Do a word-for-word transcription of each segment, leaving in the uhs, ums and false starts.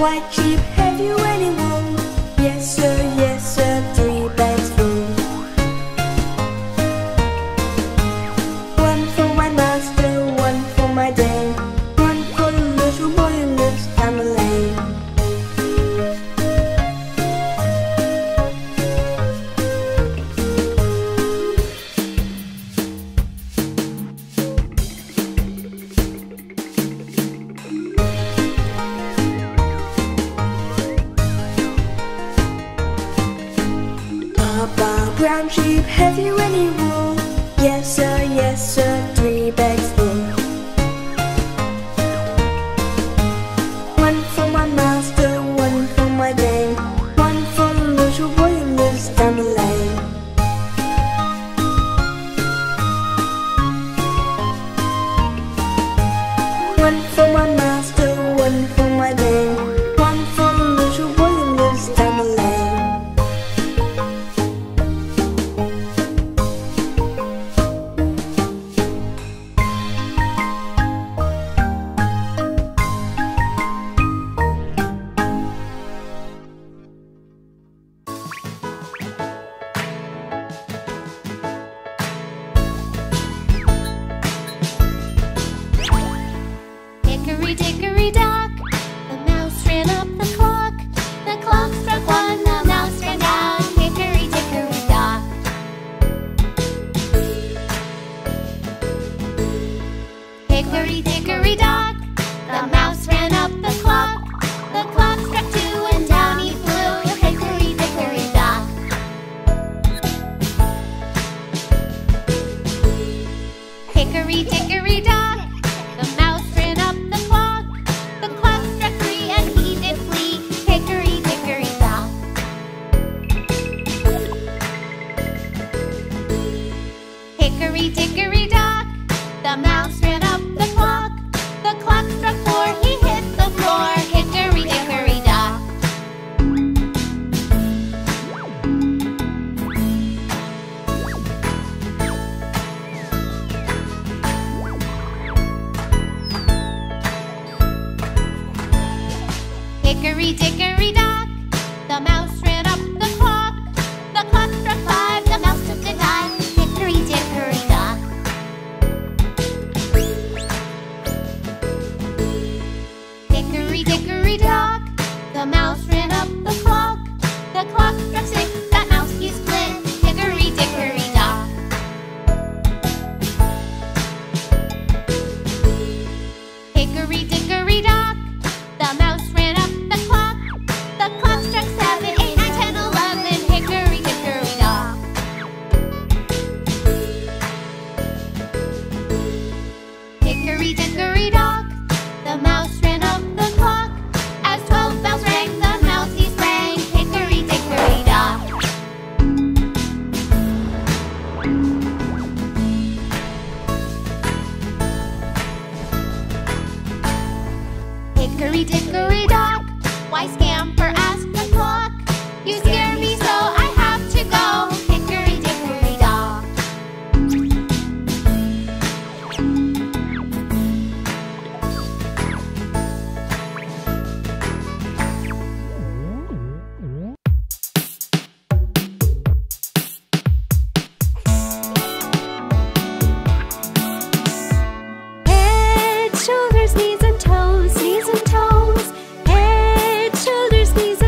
White sheep, have you any wool? Yes sir, yes sir, three bags full. One for my master, one for my dame, one for the little boy who lives down the lane. Papa, brown sheep, have you any wool? Yes sir, yes sir, three bags full. One for my master, one for my dame, one for the little boy who lives down the lane. One for my master, one for my dame, one for the little boy who lives down the lane. Hickory dickory dock, the mouse ran up the clock. The clock struck one, the mouse ran down. Hickory dickory dock. Hickory dickory dock, the mouse ran up the clock. The clock struck two and down he flew. Hickory dickory dock. Hickory dickory dock, the mouse ran up the clock. The clock struck three and he did flee. Hickory dickory dock. Hickory dickory dock, the mouse ran up the clock. The clock struck four, he hit the floor. Hickory dickory dock. Hickory dickory dock, the mouse ran up the clock. The clock struck five, the mouse took a dive. Hickory dickory dock. Hickory dickory dock, the mouse ran up the clock. The clock struck six, that mouse he split. Hickory dickory dock. Hickory dickory dock, the mouse ran up the clock. The clock struck seven, eight, nine, ten, eleven. Hickory dickory dock. Hickory dickory dock, the mouse ran up the clock. As twelve bells rang, the mouse he sprang. Hickory dickory dock. Hickory dickory dock, why scamper? Asked the clock. You scare me so I have to go. Hickory dickory dock. Head, shoulders, knees and toes, knees and toes. Head, shoulders, knees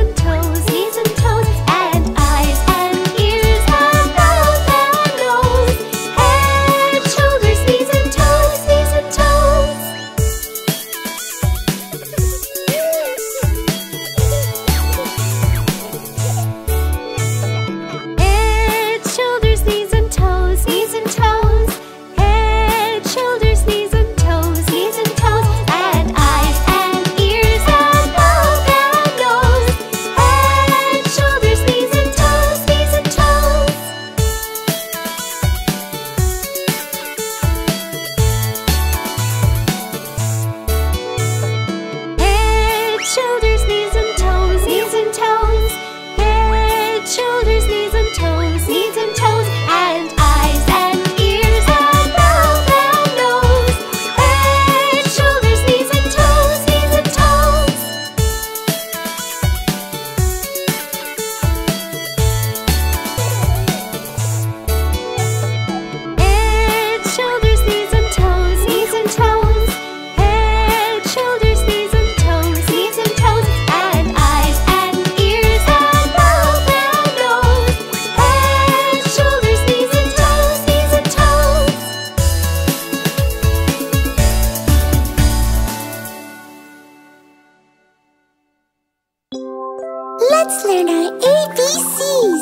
Let's learn our A B Cs.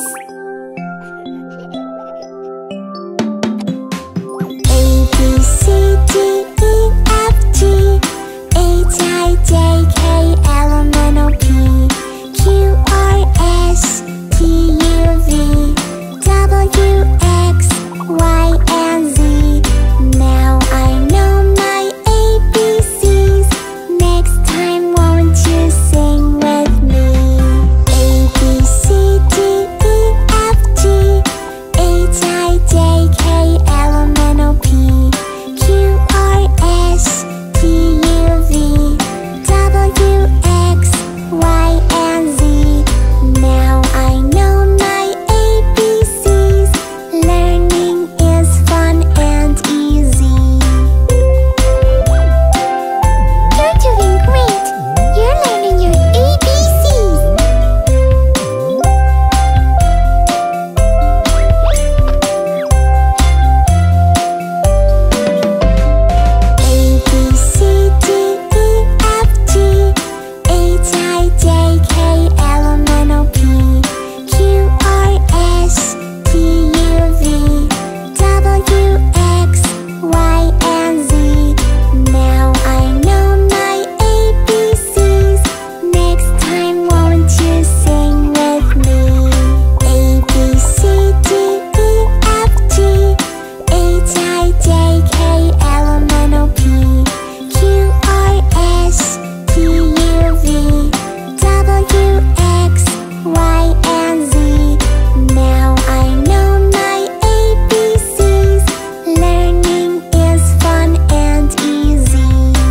A B C D E F G H I J K L M N O P Q R S T U V W X Y and Z. Now I know my A B Cs. Next time won't you sing with me? A B C D E F G H I J K L M N O P Q R S T U V W X Y and Z. Now I know my A B Cs. Learning is fun and easy. You're doing great. You're learning your A B Cs. A B C D E F G H I J K L M N O P Q R S T U V W X Y and Z. Now I know my A B Cs. Next time won't you sing with me? A B C D E F G H I J K L M N O P Q R S T U V W X Y and Z. Now I know my A B Cs. Learning is fun and easy.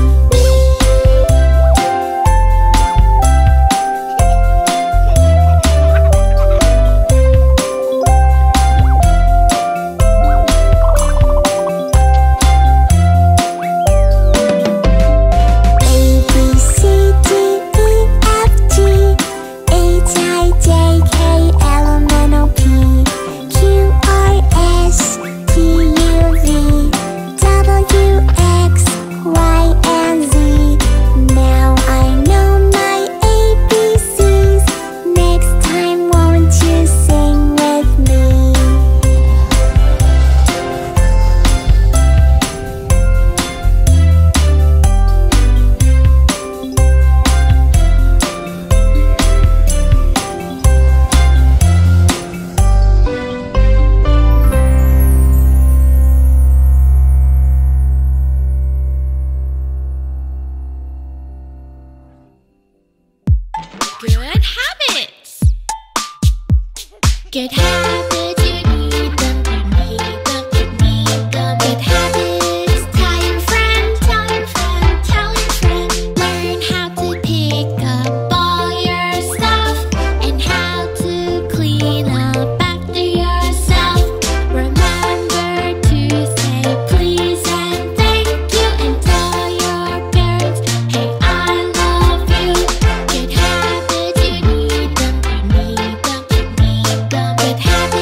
A B C D E F G H I J K L M N O P Q R S T U V W X Y and Z. Now I know my A B Cs. Next time won't you sing with me? Good habits. Good habits, you need them, you need them, you need them. Good habits, tell your friend, tell your friend, tell your friend. Learn how to pick up all your stuff and how to clean up after yourself. Remember to say please and thank you and tell your parents, hey, I love you. Good habits, you need them, you need them, you need them. Good habits.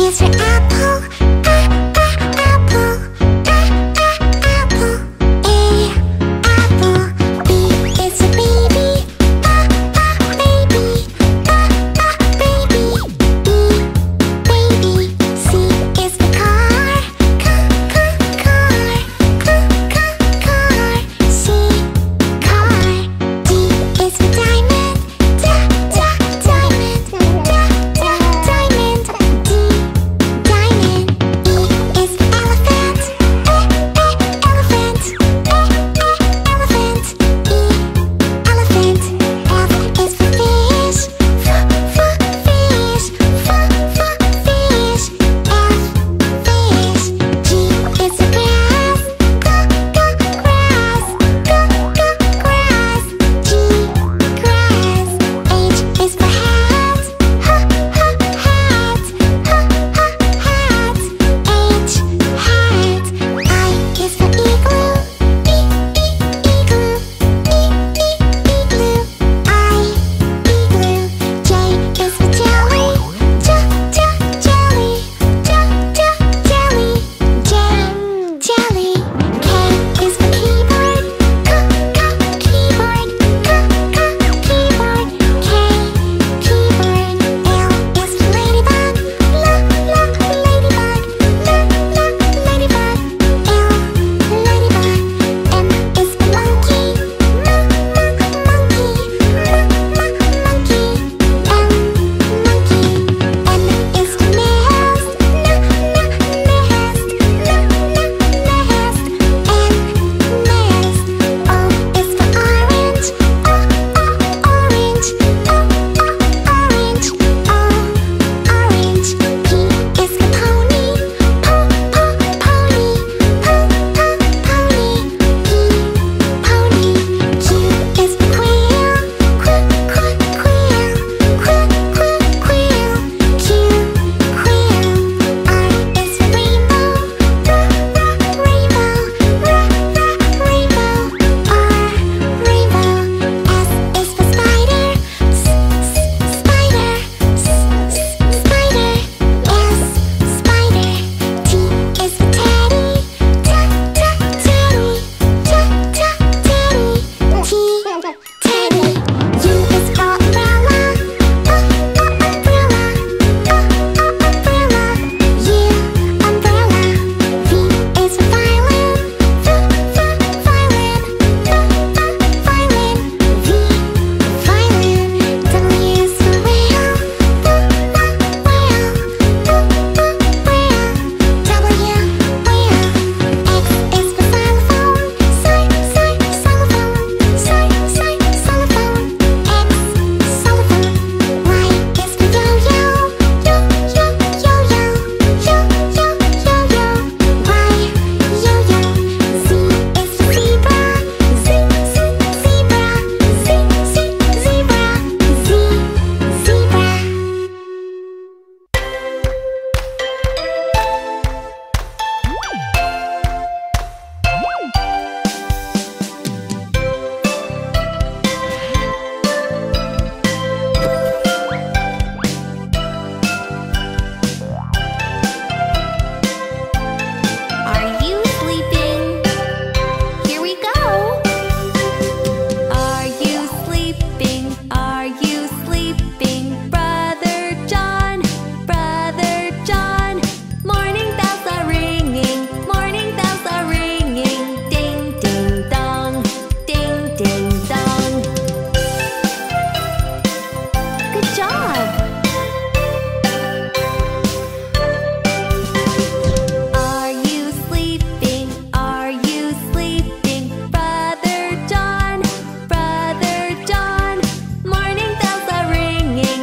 ringing.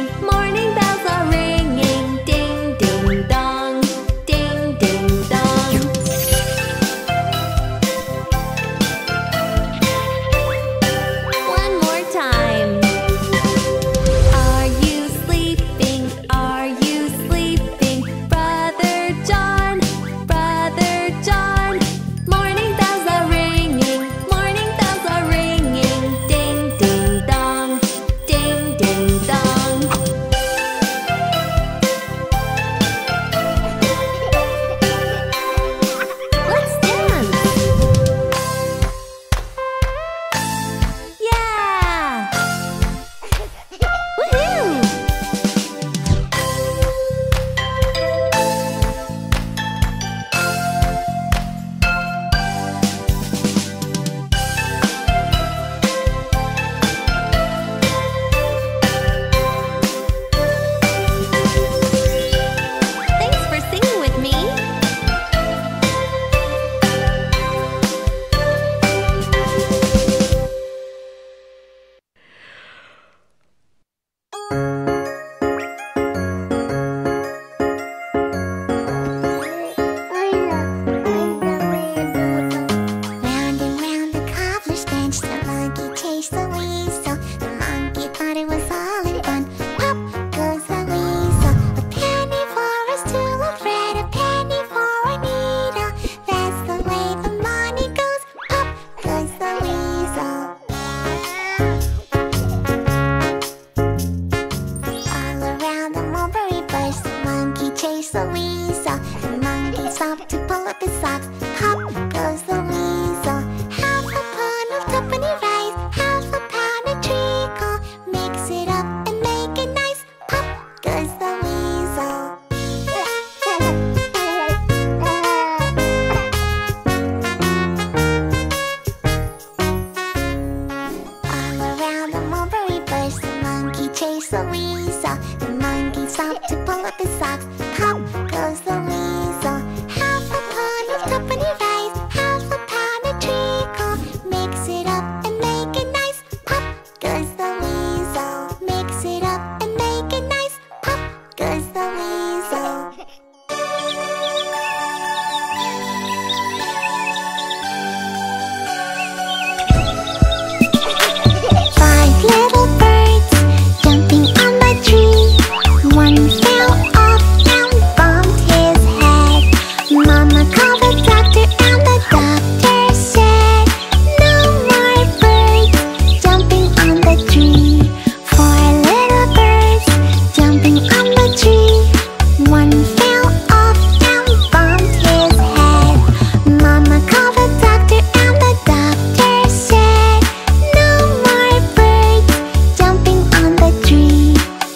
goes the weasel. The monkey stopped to pull up his socks. Pop goes the weasel. Half a pound of tuppenny rice, half a pound of treacle. Mix it up and make it nice. Pop goes the weasel. Mix it up and make it nice. Pop goes the weasel. Five little birds jumping on the tree. One fell off and bumped his head. Mama called the doctor and the doctor said, no more birds jumping on the tree. Four little birds jumping on the tree. One fell off and bumped his head. Mama called the doctor and the doctor said, no more birds jumping on the tree.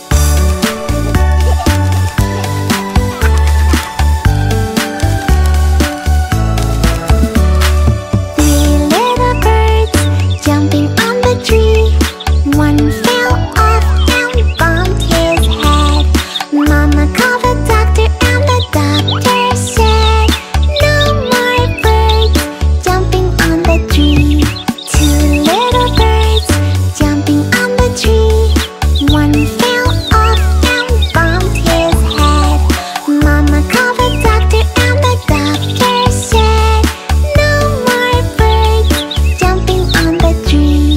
Three little birds jumping on the tree. One fell off and bumped his head. Mama called the doctor and the doctor said, no more birds jumping on the tree. Two little birds jumping on the tree. One fell off and bumped his head. Mama called the doctor and the doctor said, no more birds jumping on the tree.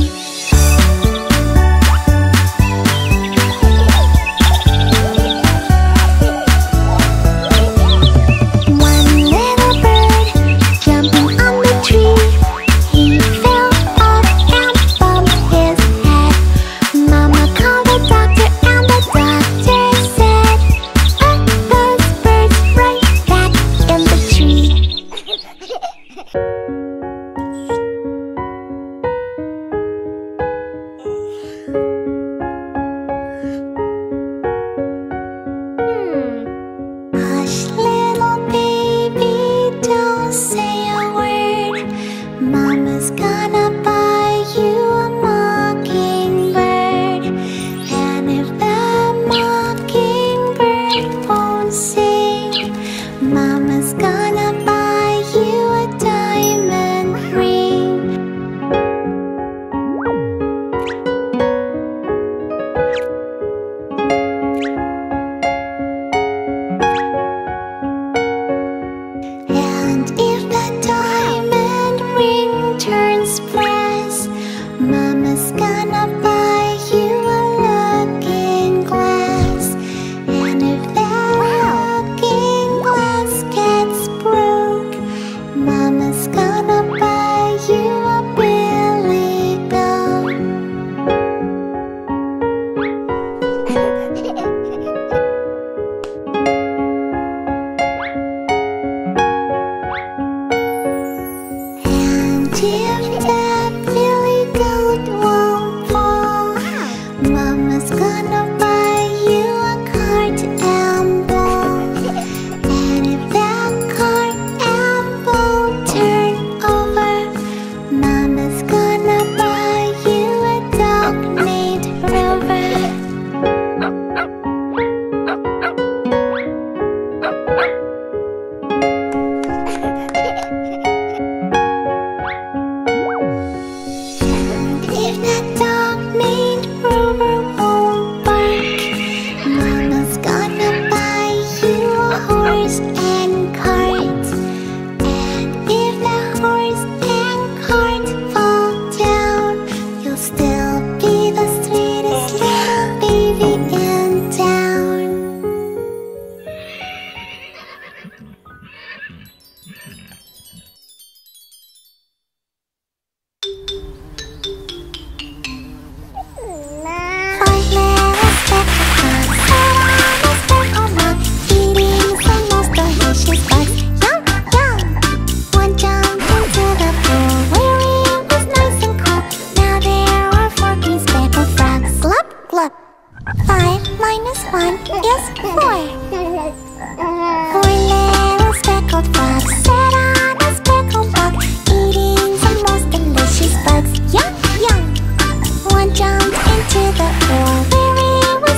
One little bird jumping on the tree. He fell off and bumped his head. Mama called the doctor and the doctor said, put those birds right back in the tree. Hush, little baby, don't say a word. Mama's gonna buy you a mockingbird. And if that mockingbird won't sing, Mama's gonna buy you a diamond ring. And if that diamond ring turns brass, Mama's gonna buy you a looking glass. And if that looking glass gets broke, Mama's gonna buy you a billy goat. And if that billy goat won't fall, Mama's gonna buy you a cart and ball. And if that cart and ball turn over, Mama's gonna buy you a dog named Rover. If that dog named Rover won't bark, Mama's gonna buy you a horse and cart. And if that horse and cart fall down, you'll still be the sweetest little baby in town. Five little speckled bugs sat on a speckled rock, eating some most delicious bugs. Yum, yum! One jumped into the pool where it was nice and cool. Now there are four green speckled frogs. Glub, glub. Five minus one is four. Four little speckled frogs sat on a speckled rock, eating some most delicious bugs. Yum, yum! One jumped into the pool where it was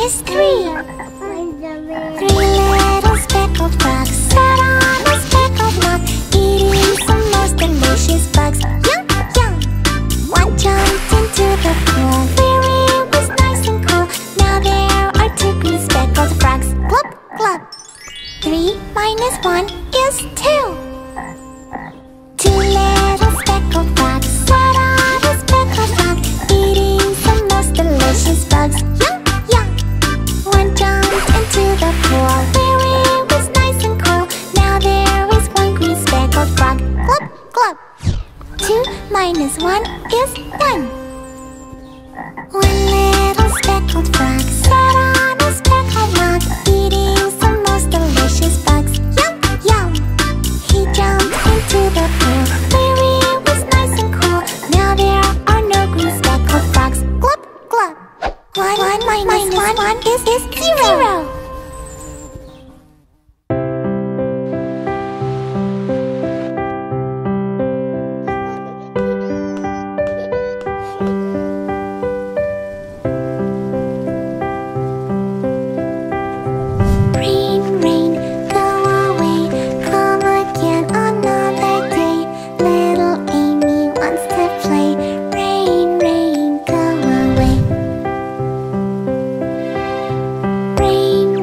is three. Three little speckled frogs sat on a speckled log, eating some most delicious bugs. Yum, yum! One jumped into the pool where it was nice and cool. Now there are two green speckled frogs. Glub, glub! Three minus one is two. Two little speckled frogs sat on a speckled log, eating some most delicious bugs. Yum, yum! One jumped into the pool where it was nice and cool. Now there is one green speckled frog. Glub, glub! Two minus one is one. One little speckled frog sat on a speckled log, eating some most delicious bugs. Yum, yum! He jumped into the pool where it was nice and cool. Now there are no green speckled frogs. Glub, glub! One, one minus, minus one, one is, is zero. zero. Rain, rain, go away, come again another day. Little Amy wants to play. Rain, rain, go away. Rain,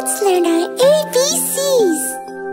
Let's learn our A B Cs.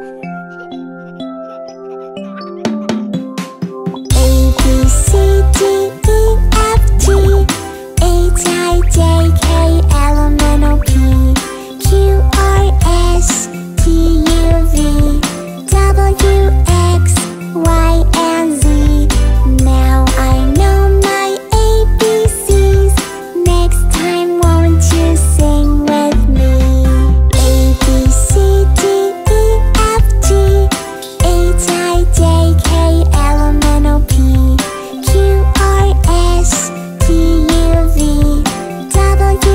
A B C D E F G H I J K L M N O P Q R S T U V W X Y and Z. Now I know my A B Cs. Next time won't you sing with me? A B C D E F G H I J K L M N O P Q R S T U V W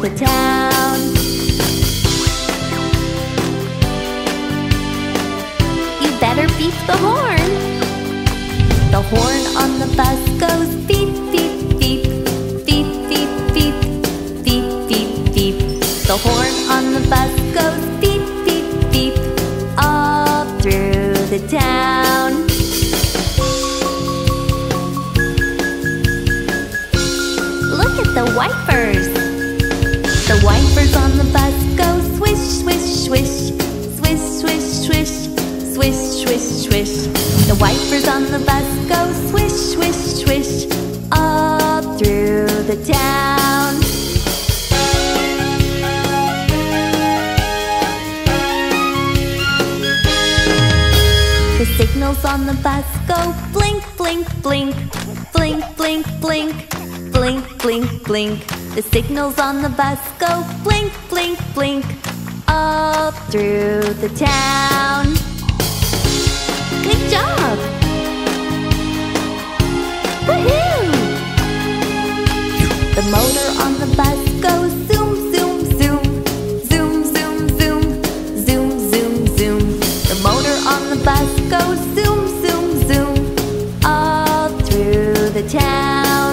the town. You better beep the horn. The horn on the bus goes beep, beep, beep, beep, beep, beep, beep, beep, beep. The horn on the bus goes beep, beep, beep, all through the town. Look at the wipers. The wipers on the bus go swish, swish, swish, swish, swish, swish, swish, swish, swish. The wipers on the bus go swish, swish, swish, all through the town. The signals on the bus go blink, blink, blink, blink, blink, blink, blink, blink, blink. The signals on the bus go blink, blink, blink, all through the town. Good job! Woohoo! The motor on the bus goes zoom, zoom, zoom, zoom, zoom, zoom, zoom, zoom, zoom. The motor on the bus goes zoom, zoom, zoom, all through the town.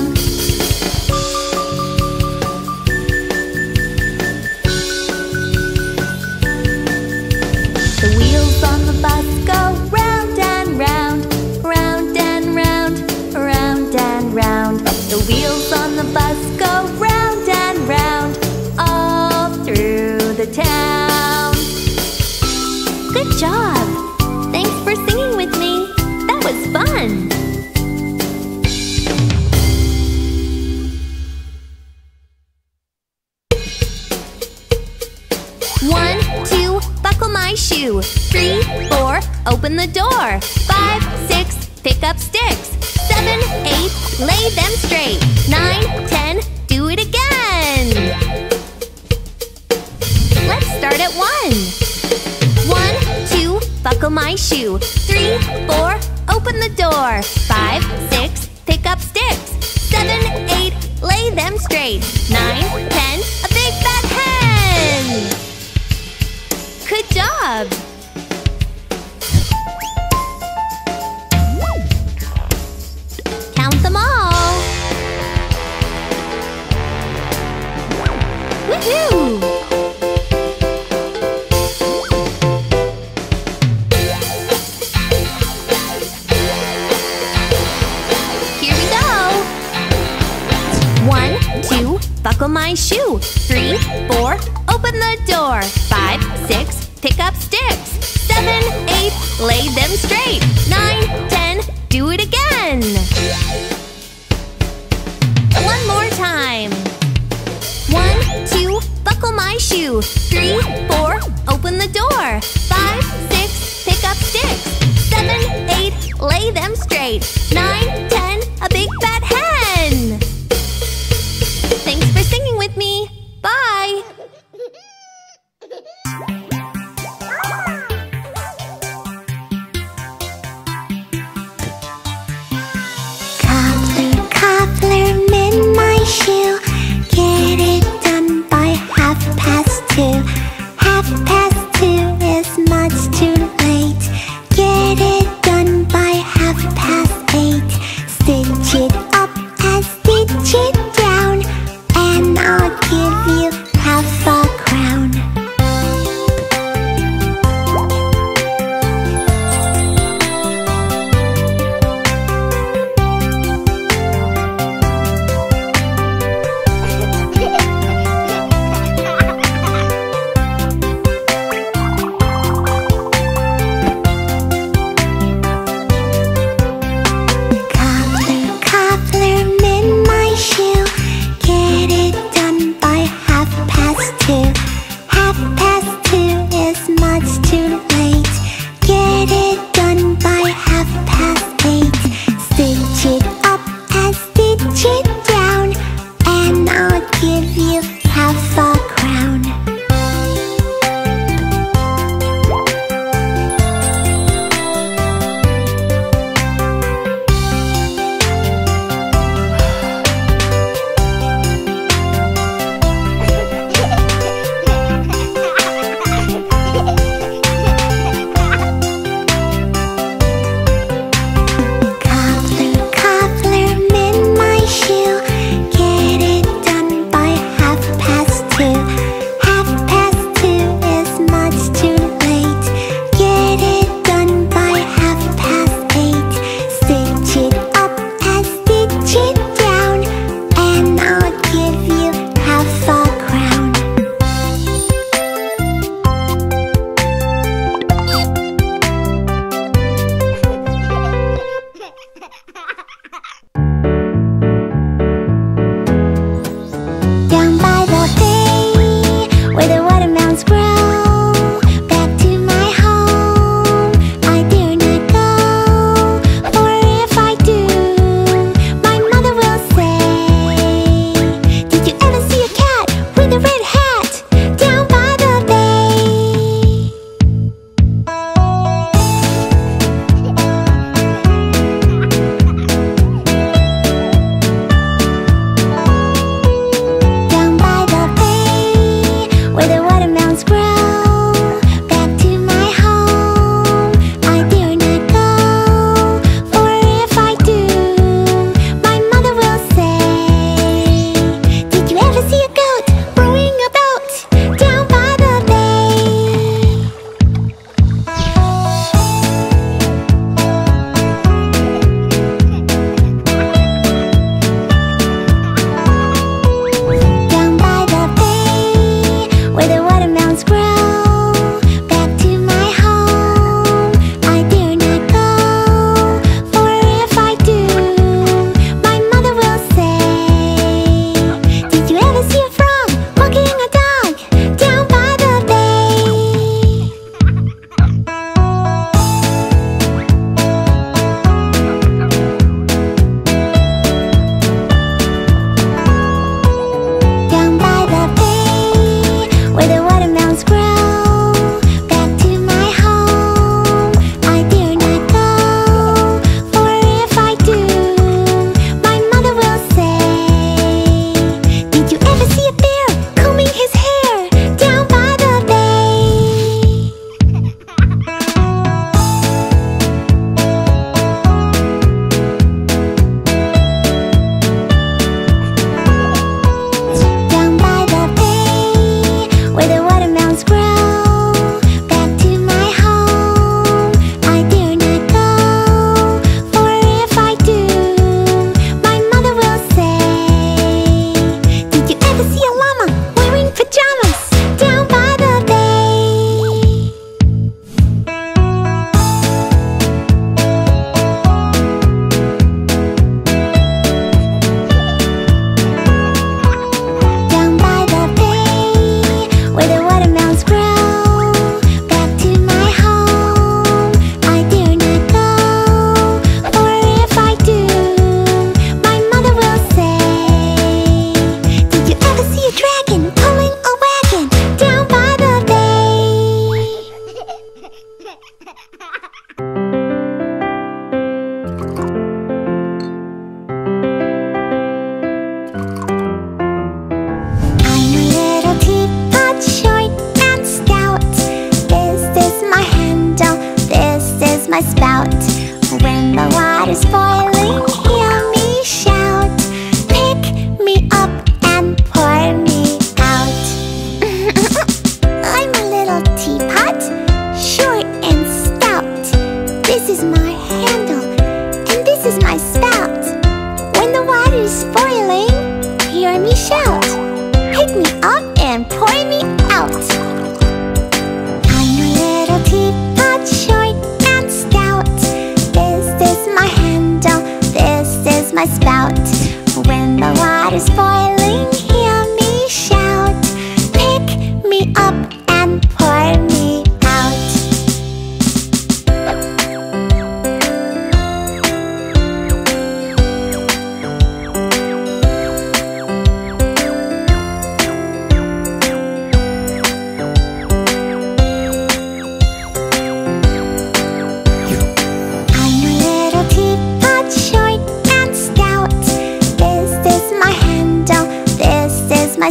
The wheels on the bus go round and round, round and round, round and round. The wheels on the bus go round and round, all through the town. Good job! Thanks for singing with me. That was fun! One, two, buckle my shoe. Three, four, open the door. Five, six, pick up sticks. Seven, eight, lay them straight. Nine, ten, do it again. Let's start at one. One, two, buckle my shoe. Three, four, open the door. Five, six, pick up sticks. Seven, eight, lay them straight. Nine, ten, a big fat hen. Good job! Count them all! Woohoo! Here we go! One, two, buckle my shoe. Three, four, open the door. Five, six, pick up sticks. Seven, eight, lay them straight. Nine, ten, do it again. One more time. One, two, buckle my shoe. Three, four, open the door. Five, six, pick up sticks. Seven, eight, lay them straight. Nine, ten, a big fat hen. Thanks for singing with me. Bye. Cobbler, cobbler, mend my shoe. Get it done by half past two. Half past two is much too late. Get it done by half past eight. Stitch it up and stitch it down, and I'll give you half a crown. Cobbler, cobbler, mend my shoe. Get it done by half past two. Half past two is much too late. Get it done by half past eight. Stitch it up and stitch it down, and I'll give you half a crown.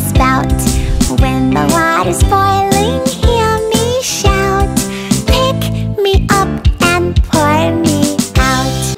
spout. When the water's boiling, hear me shout. Pick me up and pour me out.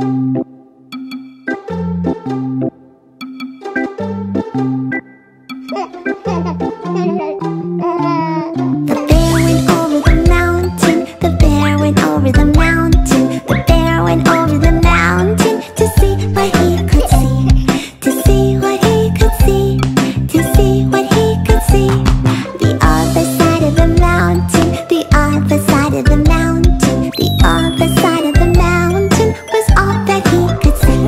The bear went over the mountain. The bear went over the mountain. The bear went over the mountain to see what he could see. To see what he could see. To see what he could see. The other side of the mountain. The other side of the mountain. The other side of the mountain was all that he could see.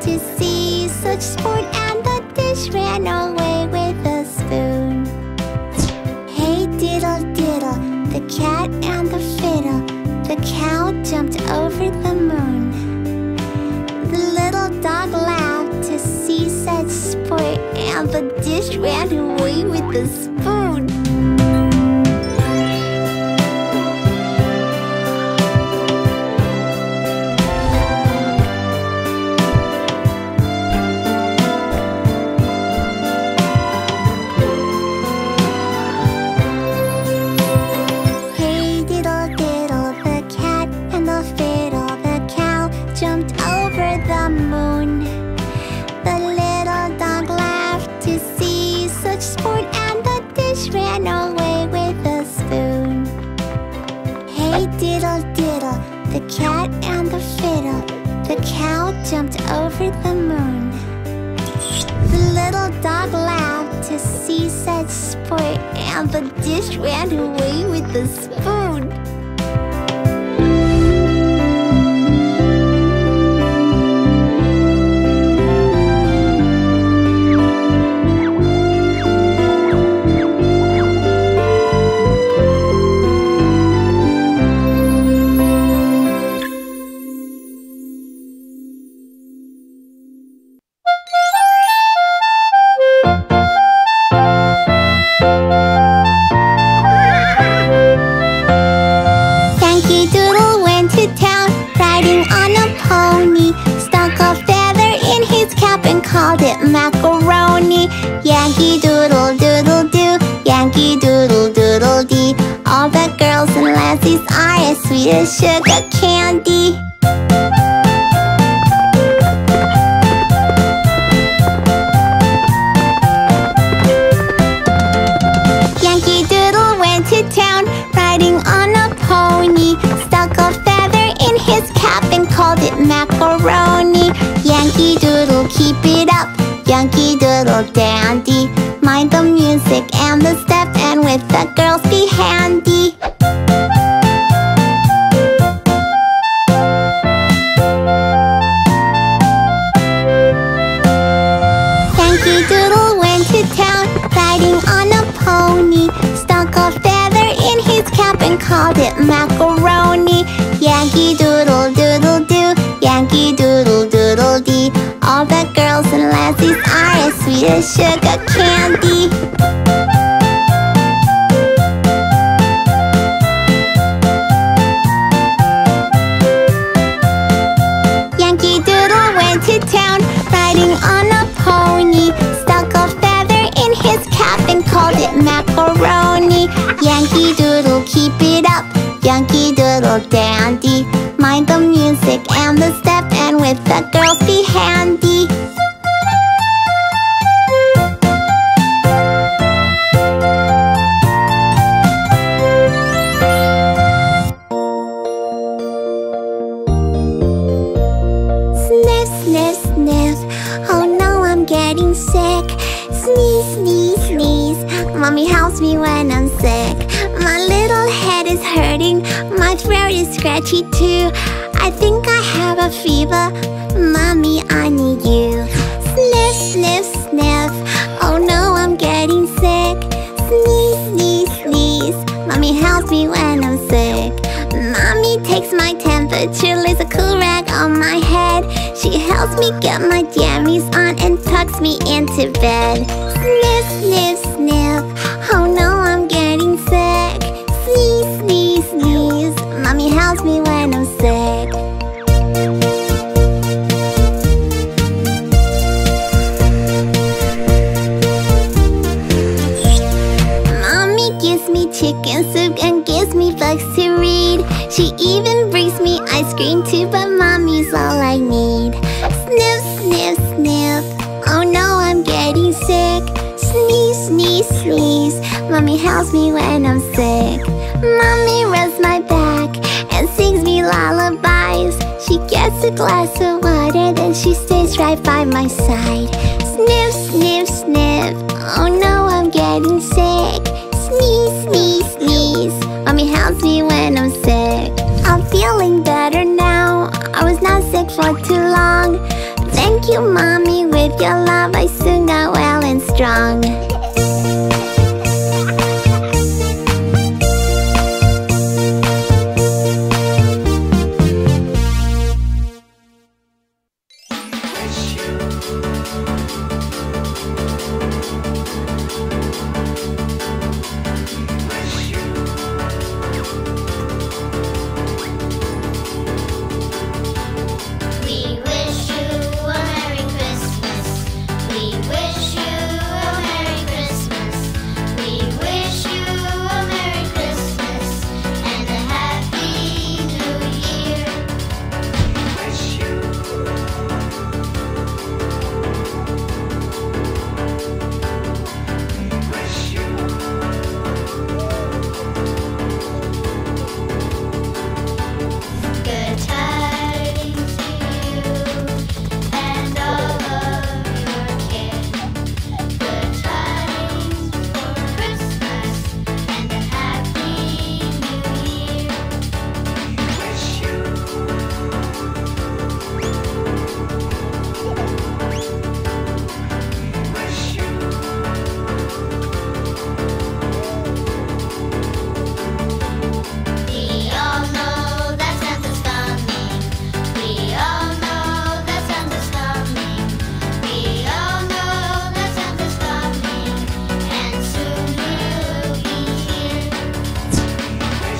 to see such sport, and the dish ran away with the spoon. Hey diddle diddle, the cat and the fiddle, the cow jumped over the moon. The little dog laughed to see such sport, and the dish ran away with the spoon. Hey diddle diddle, the cat and the fiddle, the cow jumped over the moon. The little dog laughed to see such sport, and the dish ran away with a spoon. Hey diddle diddle, the cat and the fiddle, the cow jumped over the moon. The little dog laughed to see such sport, and the dish ran away with the spoon. Yankee Doodle went to town, riding on a pony. Stuck a feather in his cap and called it macaroni. Yankee Doodle doodle do, Yankee Doodle doodle dee. All the girls and lassies are as sweet as sugar candy. Yankee Doodle went to town, riding on a pony. Stuck a feather in his cap and called it macaroni. Yankee Doodle, keep it up, Yankee Doodle dandy. Mind the music and the step, and with the girls be handy. Yankee Doodle went to town, riding on a pony. Stuck a feather in his cap and called it macaroni. Yankee Doodle doodle do, Yankee Doodle doodle dee. All the girls and lassies are as sweet as sugar candy. Yankee Doodle went to town, riding on a pony. Stuck a feather in his cap and called it macaroni. Yankee Doodle, keep it up, Yankee Doodle dandy. Mind the music and the step, and with the girls be handy. Sniff, sniff, sniff, oh no, I'm getting sick. Sneeze, sneeze, sneeze, mommy helps me when I'm sick. My little head is hurting, my throat is scratchy too. I think I have a fever, mommy, I need you. Sniff, sniff, sniff, oh no, I'm getting sick. Sneeze, sneeze, sneeze, mommy helps me when I'm sick. Mommy takes my temperature, lays a cool rag on my head. She helps me get my jammies on and tucks me into bed. Sniff, sniff, sniff, oh no, I'm getting sick. Sneeze, sneeze, sneeze, mommy helps me when I'm sick. Mommy gives me chicken soup and gives me books to read. She even brings me ice cream too, but mommy's all I need. Sniff, sniff, sniff, oh no, I'm getting sick. Sneeze, sneeze, sneeze, mommy helps me when I'm sick. Mommy rubs my back and sings me lullabies. She gets a glass of water, then she stays right by my side. Sniff, sniff, sniff, oh no, I'm getting sick. Sneeze, sneeze, sneeze, mommy helps me when I'm sick. I'm feeling better now, I was not sick for too long. Thank you, your love I soon got well and strong. We wish you a Merry Christmas. We wish you a Merry Christmas. We wish you a Merry Christmas and a Happy New Year. Good tidings to you and all of your kin. Good tidings for Christmas and a Happy New Year. We all know that Santa's coming. We all know that Santa's coming. We all know that Santa's coming, and soon he'll be here.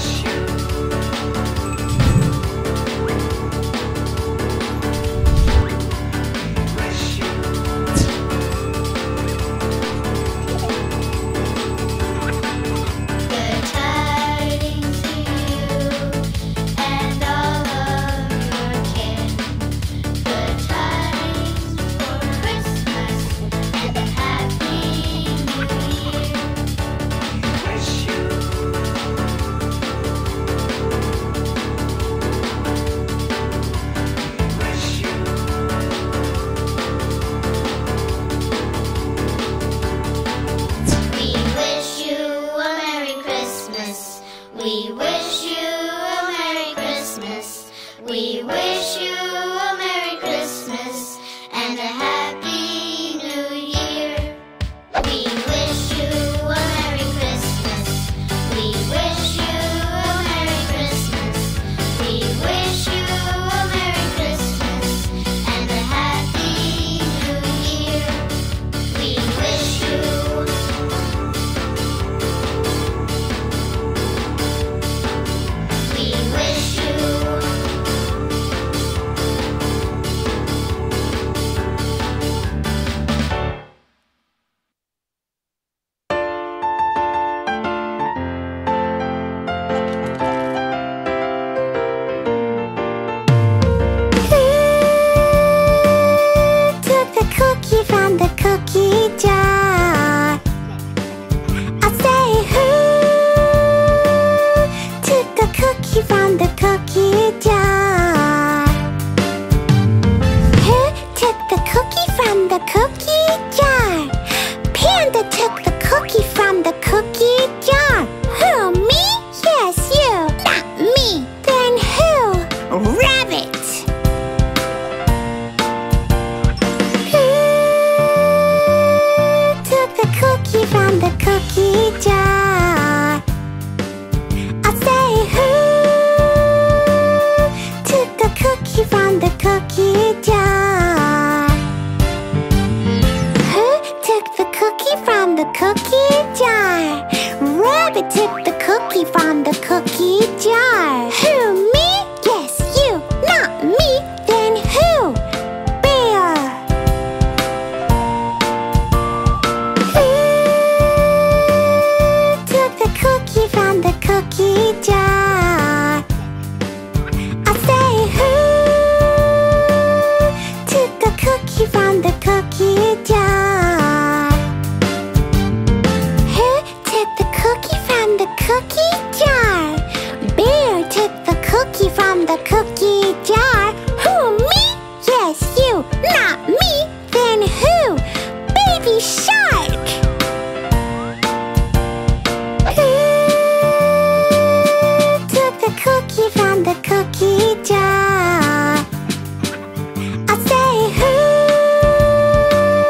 Good tidings to you and all of your kin. Good tidings for Christmas and a Happy New Year. We wish you a Merry Christmas. We wish you a Merry Christmas. We wish you a Merry Christmas and a Happy New Year. We wish you a Merry Christmas. We wish you a Merry Christmas. We wish you a Merry Christmas and a Happy New Year. We wish you We wish you Who took the cookie from the cookie jar? I say who took the cookie from the cookie jar? Who took the cookie from the cookie jar? Panda took the cookie from the cookie jar. Who, me? Yes, you. Not me. Then who? Rabbit. Who took the cookie from the cookie jar? I say who took the cookie from the cookie jar? Who took the cookie from the cookie jar? Rabbit took the cookie from the cookie jar. Who, me? Yes, you. Not me. Then who? Bear. Who took the cookie from the cookie jar? I say who took the cookie from the cookie jar? Who took the cookie from the cookie jar? Bear took the cookie from the cookie jar. Who, me? Yes, you. Not me. Then who? Baby shark. Who took the cookie from the cookie jar? I say who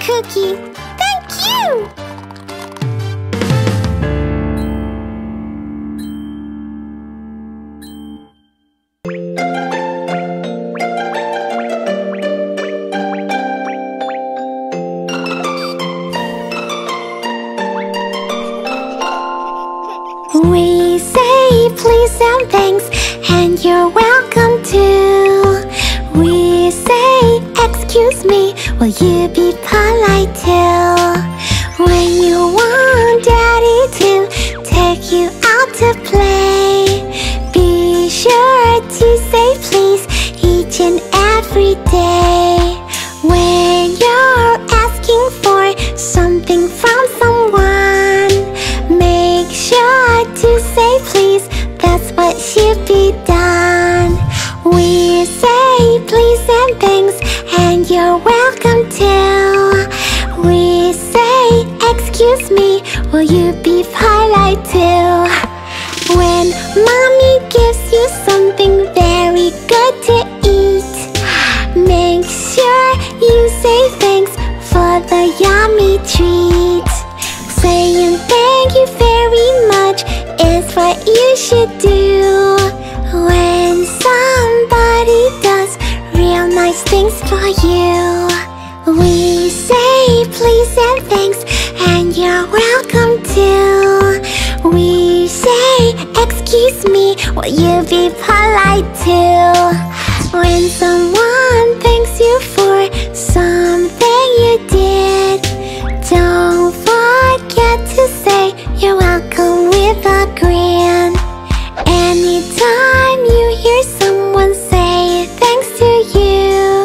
cookie. Thank you! We say please and thanks, and you're welcome too. We say excuse me, will you be polite too? When you want daddy to take you out to play, be sure to say please each and every day. When you're asking for something from someone, make sure to say please, that's what should be done. We say please and thanks, and you're welcome too. We say excuse me, will you be polite too? When mommy gives you something very good to eat, make sure you say thanks for the yummy treat. Saying thank you very much is what you should do when somebody does real nice things for you. We say please and thanks, and you're welcome too. We say excuse me, will you be polite too? When someone thanks you for something you did, don't forget to say you're welcome with a grin. Anytime you hear someone say thanks to you,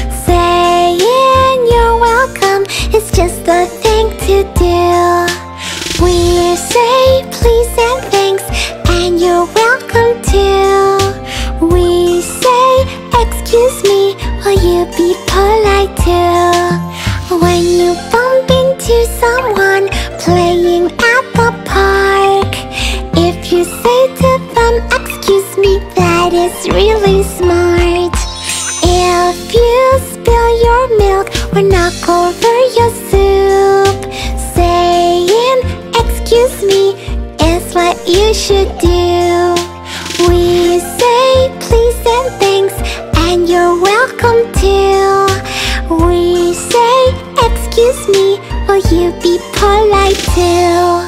saying you're welcome is just the thing to do. We say please and thanks, and you're welcome too. We say excuse me, will you be polite too? When you bump into someone playing at the park, if you say to them excuse me, that is really smart. If you spill your milk or knock over your soup, saying excuse me is what you should do. We say please and thanks, and you're welcome too. We say excuse me, will you be polite too?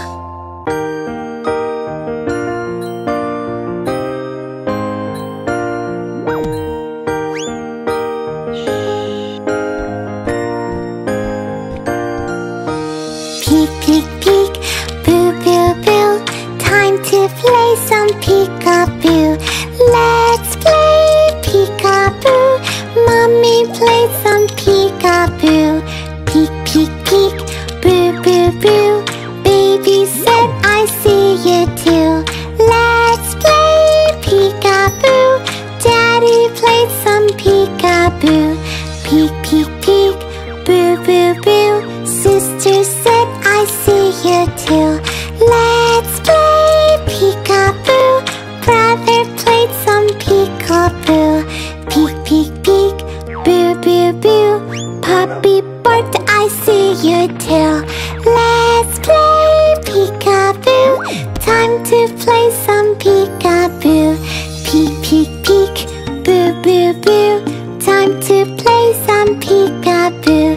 Peek, peek, peek, boo, boo, boo. Time to play some peekaboo. Let's play peekaboo. Mommy played some peekaboo. Peek, peek, peek, boo, boo, boo. Baby said I see you too. Let's play peekaboo. Daddy played some peekaboo. Peek, peek, peek, boo, boo, boo. Sister said I see you too. Let's play peekaboo. Brother played some peekaboo. Peek, peek, peek, boo, boo, boo. Puppy barked, I see you too. Let's play peekaboo. Time to play some peekaboo. Peek, peek, peek, boo, boo, boo. Time to play some peekaboo.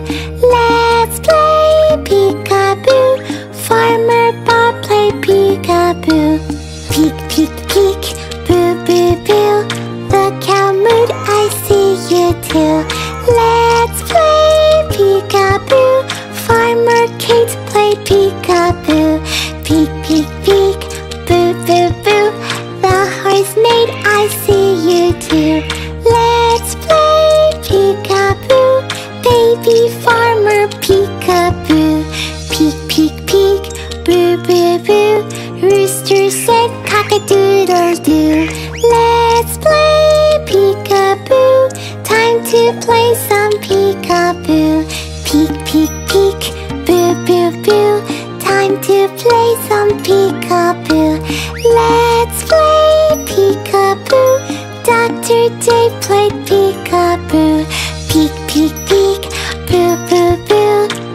Let's play peekaboo. Farmer Bob played peekaboo. Peek, peek, peek, boo, boo, boo. The cow mooed, I see you too. Let's play peekaboo. Farmer Kate played peekaboo. Peek, peek, peek, boo, boo, boo. The horse neighed, I see you too. Let's play peekaboo. Baby farmer peekaboo. Peek, peek, peek, boo, boo, boo. Rooster said cock-a-doodle-doo. Let's play peekaboo. Time to play some peekaboo. Peek, peek, peek, boo, boo, boo. Time to play some peekaboo. Let's play peekaboo. Doctor J played peekaboo. Peek, peek, peek, boo, boo, boo.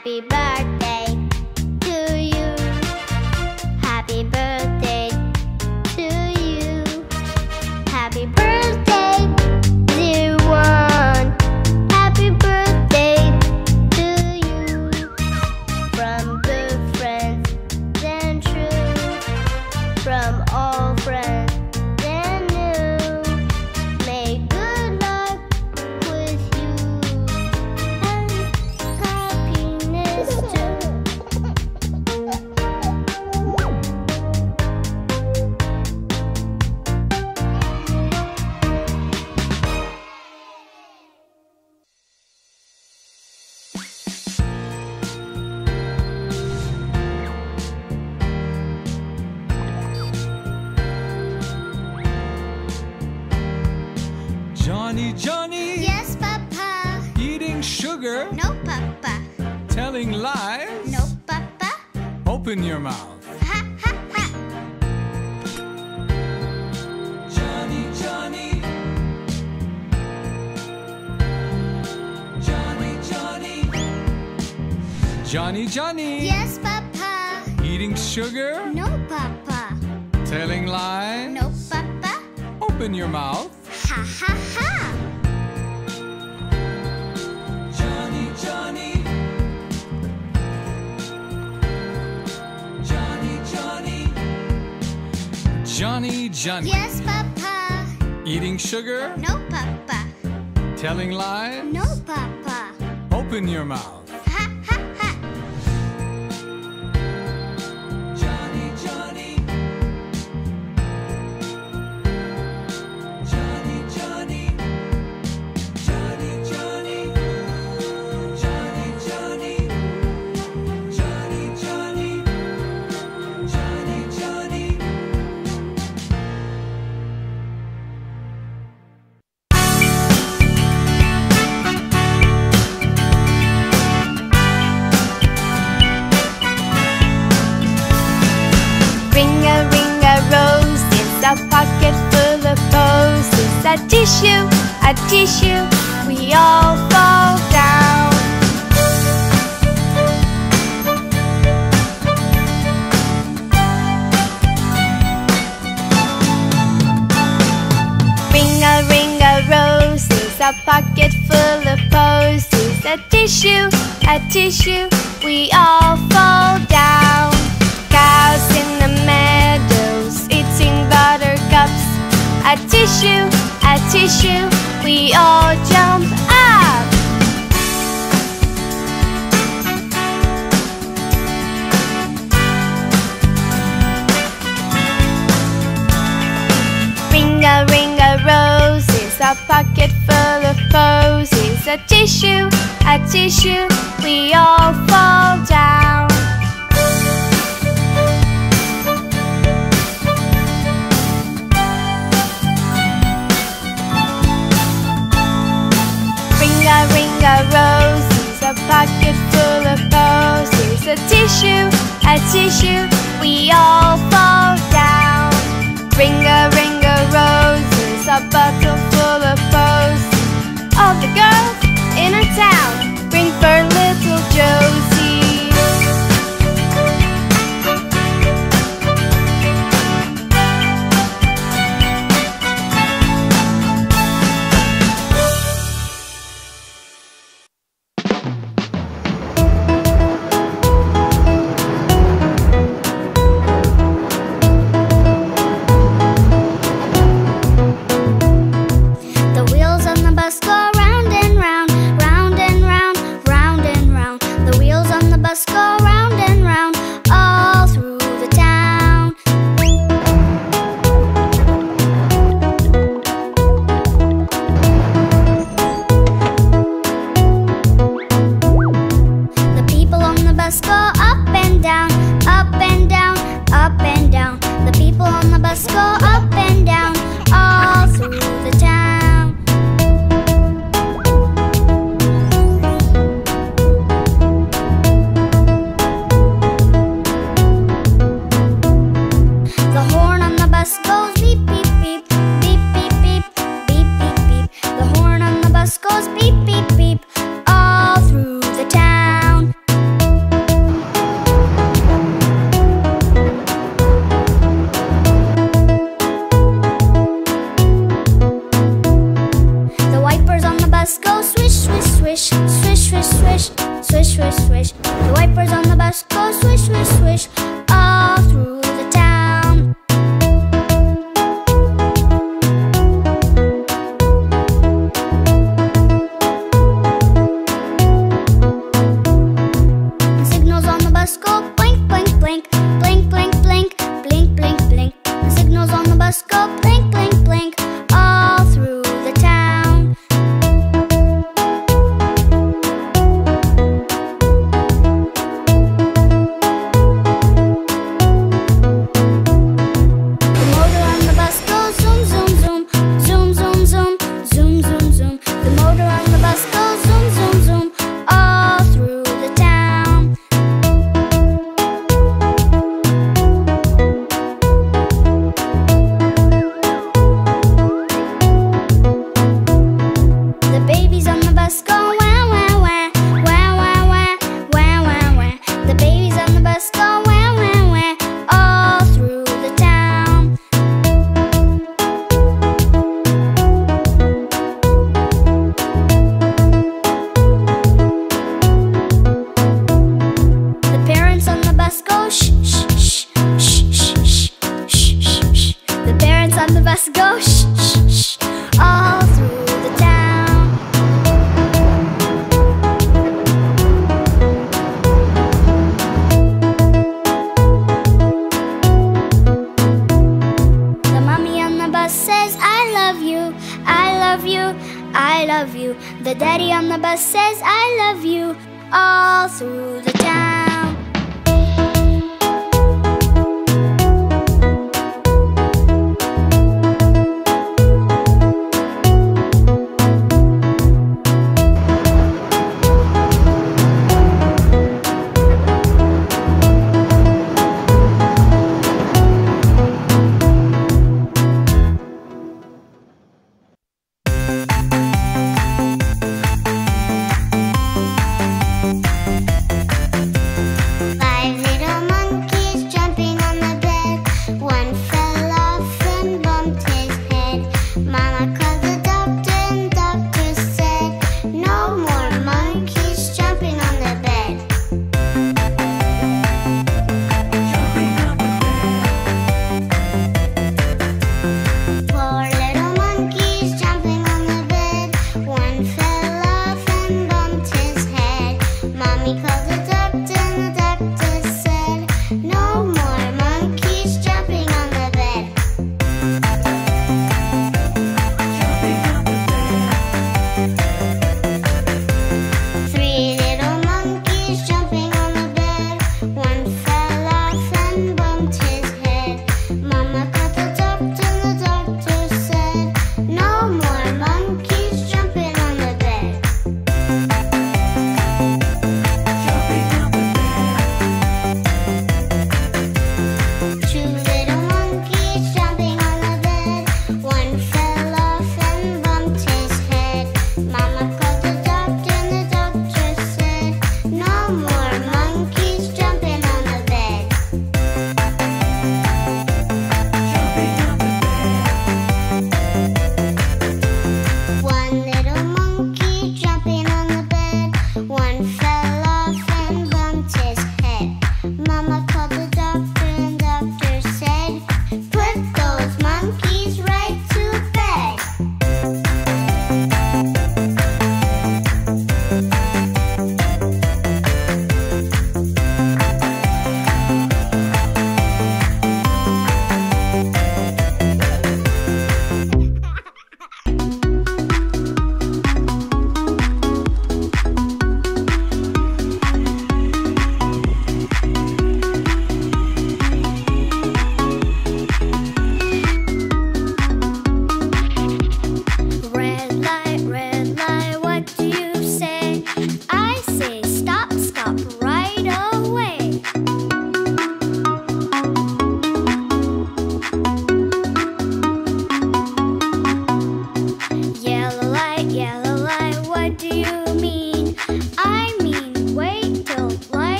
Happy birthday to you. Happy birthday to you. Happy birthday, dear one. Happy birthday to you. From good friends and true. From all friends and new. May good luck with you and happiness too. Johnny, Johnny, Yes, Papa. eating sugar, No, Papa. telling lies. No, Papa. Open your mouth. Ha, ha, ha. Johnny, Johnny, Johnny, Johnny, Johnny, Johnny, Yes, Papa. eating sugar, No, Papa. telling lies. No, Papa. Open your mouth. Ha, ha, ha. Johnny, Johnny, Johnny, Johnny, Johnny, Johnny, Yes, Papa. eating sugar, No, Papa. telling lies. No, Papa. Open your mouth. Ha, ha, ha. Johnny, Johnny, Johnny, Johnny, Johnny, Johnny, Johnny, Johnny, Johnny, Johnny, Johnny, Johnny. Ring a ring a roses, a pocket full of posies. A tissue, a tissue, we all fall down. Ring a ring a roses, a pocket full of posies. A tissue, a tissue, we all fall down. Cows in the meadows eating buttercups. A tissue, a tissue, we all jump up. Ring a ring a roses, a pocket full of posies. A tissue, a tissue, we all fall down. Ring a ring a roses, a pocket full of posies. A tissue, a tissue, we all fall down. Ring a ring a roses, a bottle full of posies. All the girls in our town, ring for little Josie. The wheels on the bus go round and round, round and round, round and round. The wheels on the bus go round and round, all through the town. The people on the bus go up and down, up and down, up and down. The people on the bus go up and down, all through the town. The horn on the bus goes beep, beep, beep, beep, beep, beep, beep, beep, beep. The horn on the bus goes beep, beep, beep, all through the town. The wipers on the bus go swish, swish, swish all through the town. The signals on the bus go blink, blink, blink, blink, blink, blink, blink, blink, blink. The signals on the bus go blink, blink, blink all through the town. The motor on the bus goes zoom, zoom, zoom, zoom, zoom, zoom, zoom, zoom, zoom. The motor on the bus goes zoom, zoom, zoom all through the town. The babies on the bus go wah, wah, wah, wah, wah, wah, wah, wah, wah. The babies on the bus go wah, wah, wah all through the town. The parents on the bus go shh, shh, shh, shh, shh, shh, shh, shh, shh. The parents on the bus go shh, shh, shh all through the town. The mommy on the bus says, I love you, I love you, I love you. The daddy on the bus says, I love you all through the town.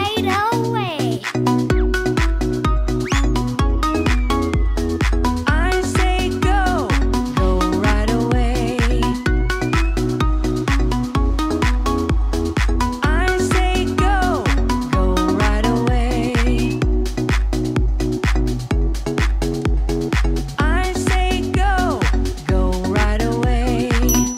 right away. I say go, go right away. I say go, go right away. I say go, go right away.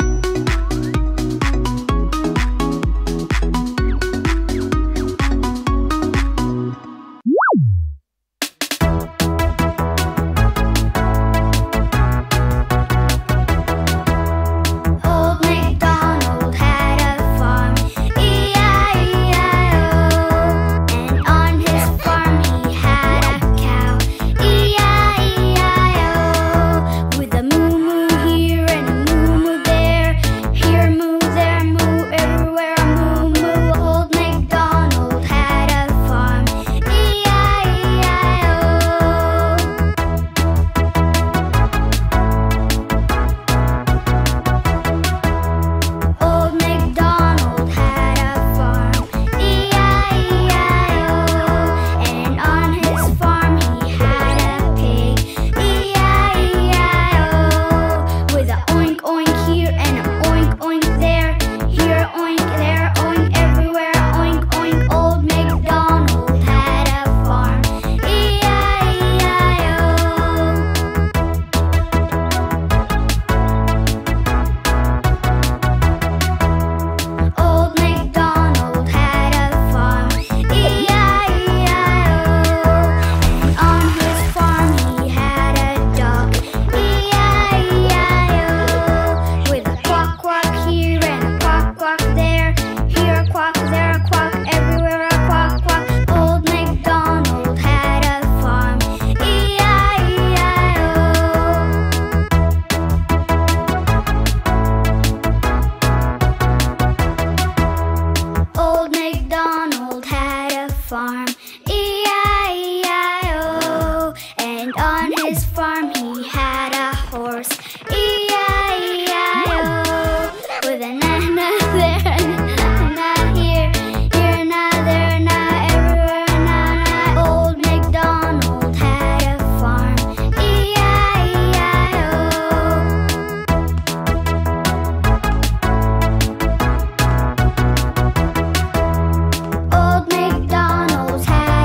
Old MacDonald had a farm, E I E I O. And on his farm he had a cow, E I E I O. With a moo moo here and a moo moo there, here moo, there moo, everywhere a moo moo. Old MacDonald had a farm, E I E I O. Old MacDonald had a farm, E I E I O. And on his farm he had a pig, E I E I O. With a oink oink here and a oink oink there, here oink, there oink, everywhere oink oink. Old MacDonald had a farm, E I E I O. Old MacDonald had a farm, E I E I O. And on his farm he had a dog, E I E I O. With a quack quack here and a quack quack there, here a quack, there a quack, everywhere a quack quack. Old MacDonald had a farm, E I E I O. Old MacDonald had a farm, E I E I O. And on his farm he had a horse, E I E I O. With a na na there and a na here, here na, there na, everywhere na na. Old MacDonald had a farm, E I E I O. Old MacDonald had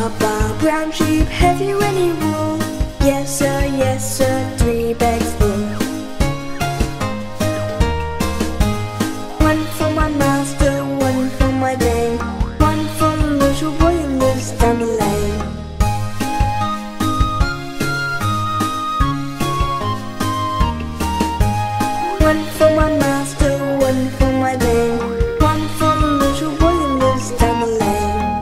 Papa, brown sheep, have you any wool? Yes sir, yes sir, three bags full. One for my master, one for my dame, one for the little boy who lives down the lane. One for my master, one for my dame, one for the little boy who lives down the lane.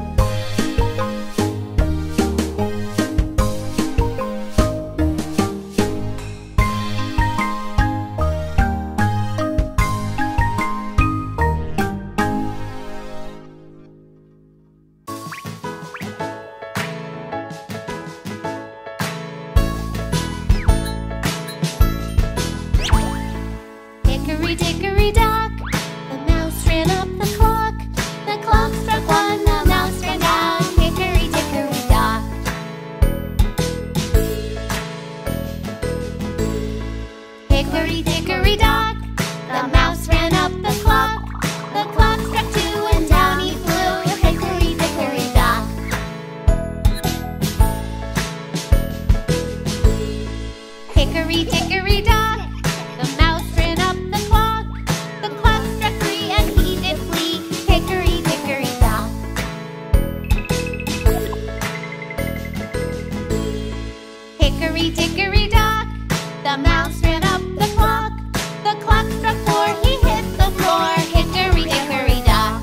Hickory dickory dock, the mouse ran up the clock. The clock struck one, the mouse ran down. Hickory dickory dock. Hickory dickory dock, the mouse ran up the clock. The clock struck two and down he flew. Hickory dickory dock. Hickory dickory dock, the mouse ran up the clock. The clock struck three and he did flee. Hickory dickory dock. Hickory dickory dock, the mouse ran up the clock. The clock struck four, he hit the floor. Hickory dickory dock.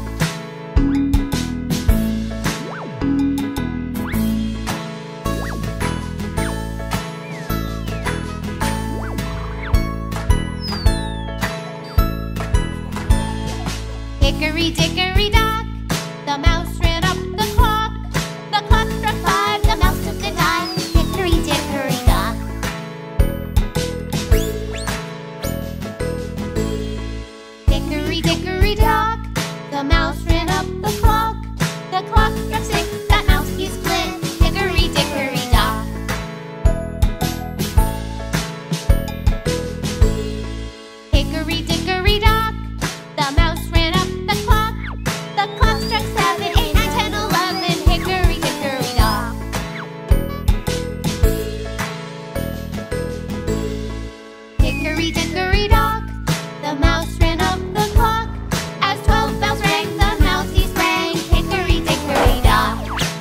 Hickory dickory dock, the mouse ran up the clock. The clock struck five, the mouse took a dive. Hickory dickory dock. Hickory dickory dock, the mouse ran up the clock. The clock struck six, that mouse he split. Hickory dickory dock. Hickory dickory dock, the mouse ran up the clock. The clock struck seven, eight, nine, ten, eleven. Hickory dickory dock. Hickory dickory dock, the mouse ran up the clock. As twelve bells rang, the mouse he sprang. Hickory dickory dock.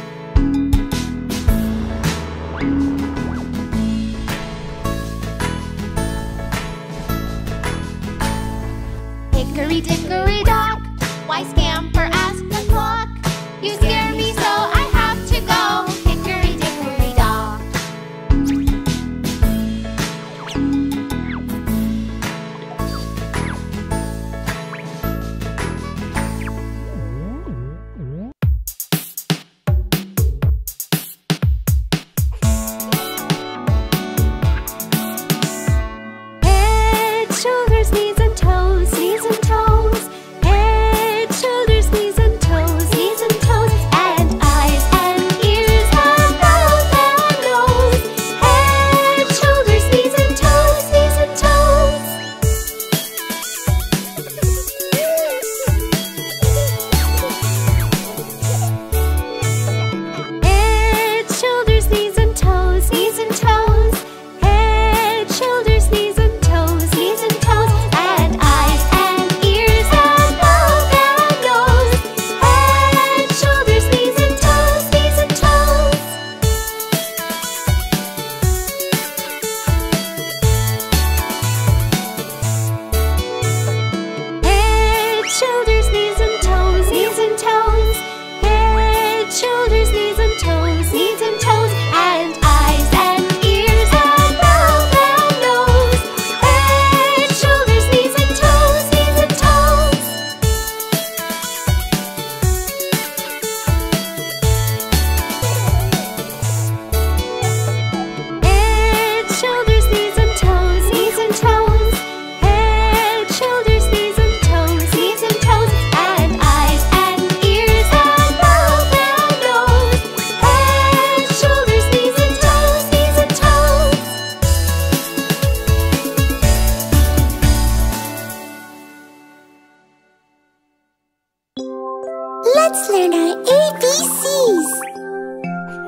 Hickory dickory dock, why scamper? Asked the clock. You scare me so I have to go. Hickory dickory dock. Head, shoulders, knees and toes, knees and toes. Head, shoulders, knees and toes, knees and toes. And eyes and ears and mouth and nose. Head, shoulders, knees and toes, knees and toes. Head, shoulders, knees and toes, knees and toes. Head, shoulders, knees and toes, knees and toes. And eyes and ears and mouth and nose. Head, shoulders, knees and toes, knees and toes. Head, shoulders, knees and toes, knees and toes. Head, shoulders, knees and toes, knees and toes. And eyes and ears and mouth and nose. Head, shoulders, knees and toes, knees and toes. Head, shoulders, knees and toes, knees and toes. Head, shoulders, knees and toes, knees and toes. And eyes and ears and mouth and nose. Head, shoulders, knees and toes, knees and toes. Let's learn our A B Cs.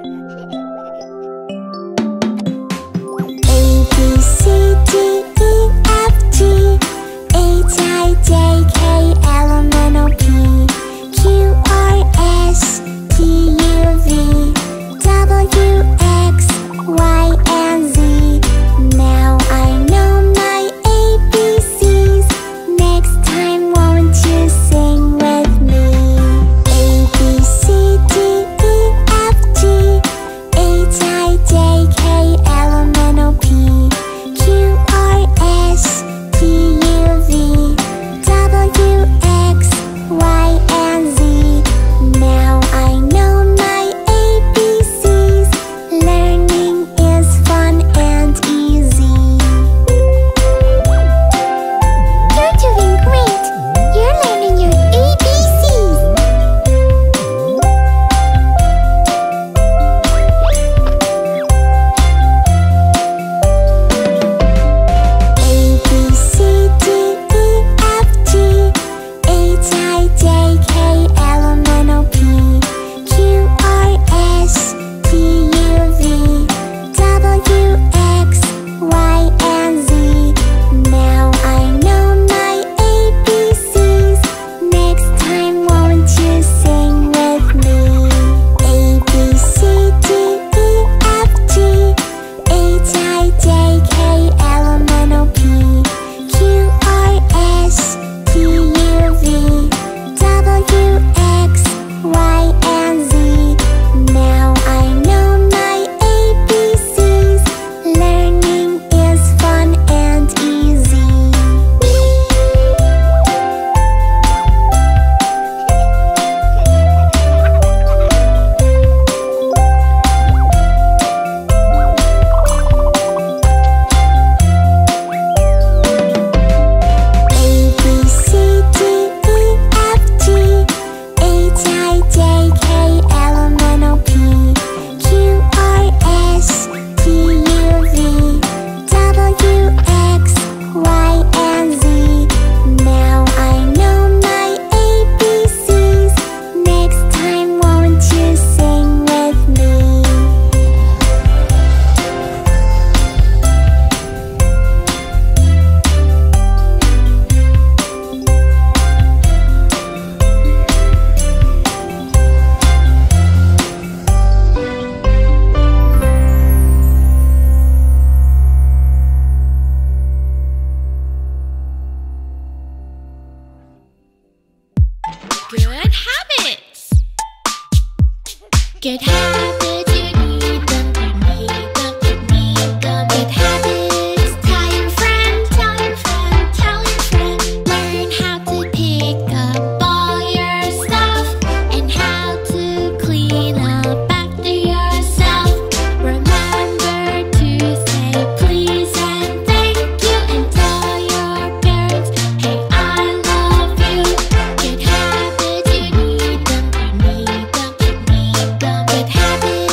Good habits, you need them, you need them, you need them. Good habits, tell your friend, tell your friend, tell your friend. Learn how to pick up all your stuff and how to clean up after yourself. Remember to say please and thank you and tell your parents, hey, I love you. Good habits, you need them, you need them, you need them. Good habits.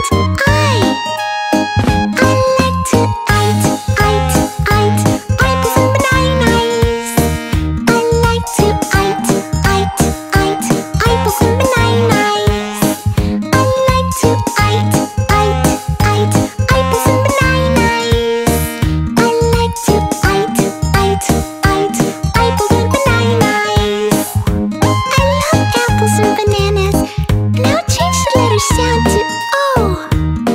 Apples and bananas. Now change the letter sound to O.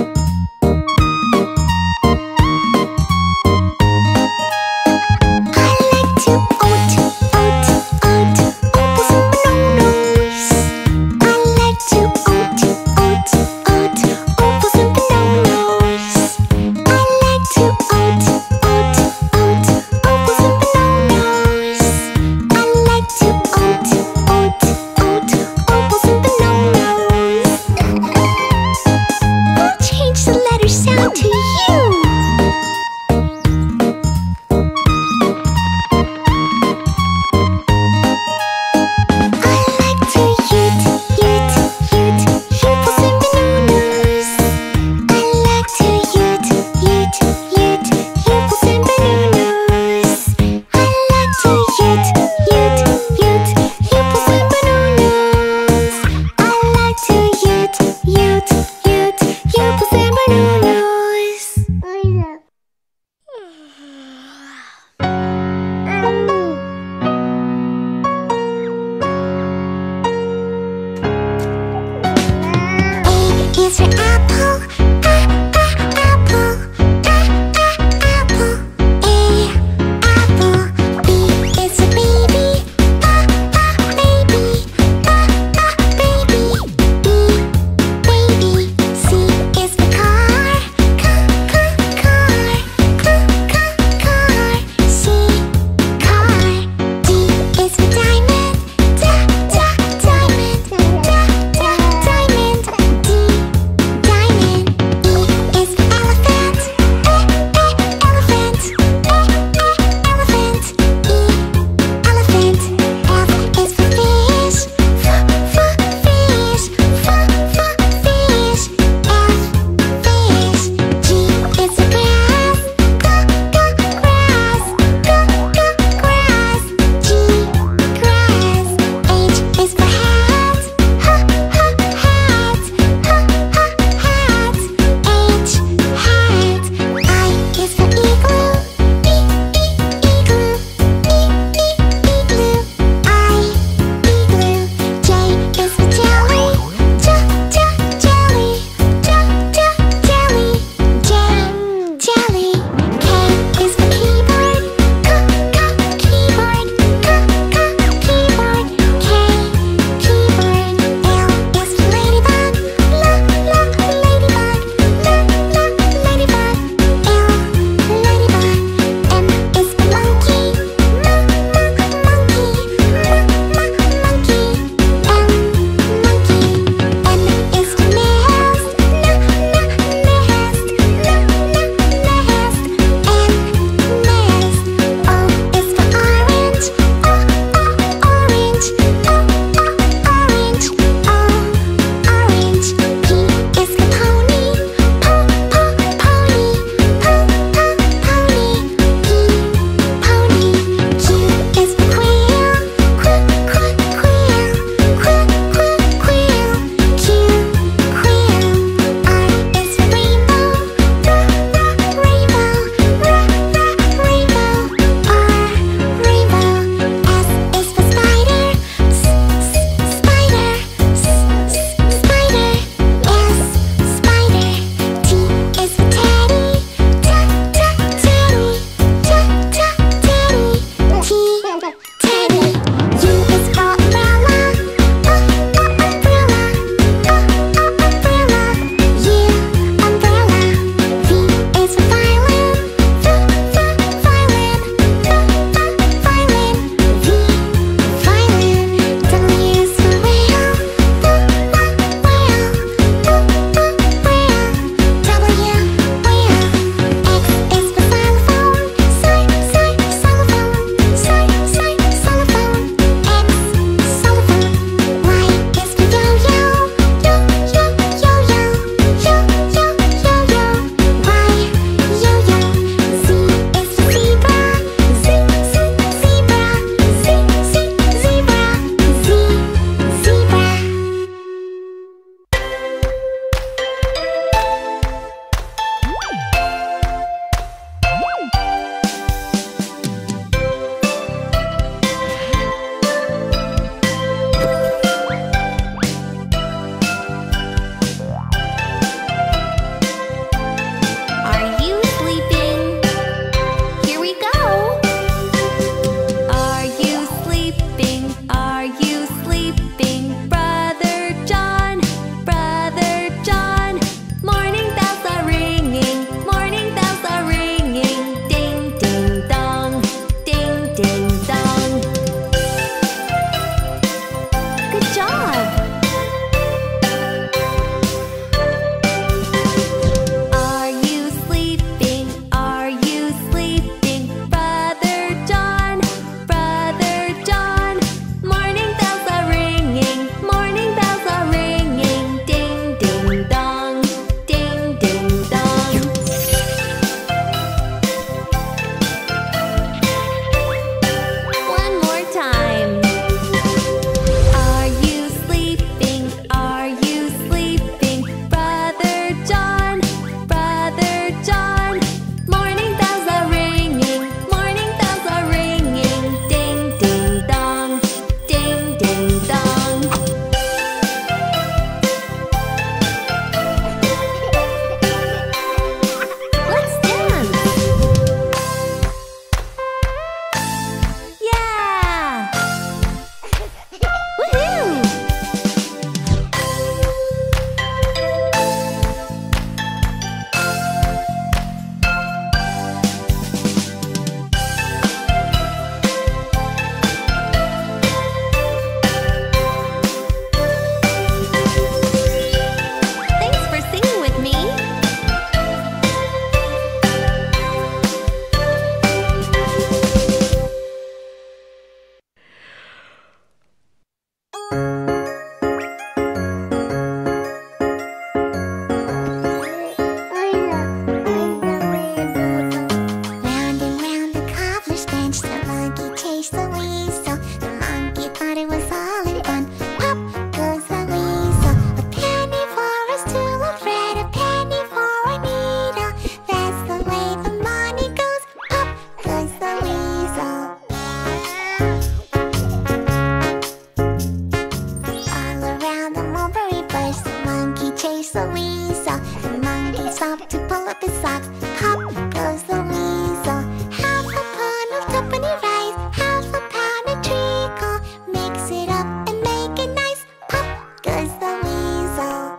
weasel. The monkey stopped to pull up his socks. Pop goes the weasel. Half a pound of tuppenny rice, half a pound of treacle. Mix it up and make it nice. Pop goes the weasel.